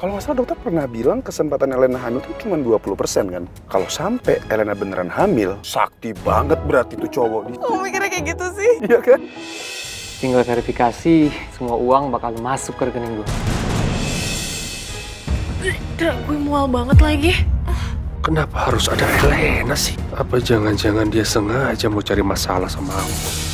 Kalau nggak salah dokter pernah bilang kesempatan Elena hamil tuh cuma 20% kan. Kalau sampai Elena beneran hamil, sakti banget berarti tuh cowok. Kamu mikirnya kayak gitu sih? Iya kan? Tinggal verifikasi, semua uang bakal masuk ke rekening gue. Gue mual banget lagi. Kenapa harus ada Elena sih? Apa jangan-jangan dia sengaja mau cari masalah sama aku?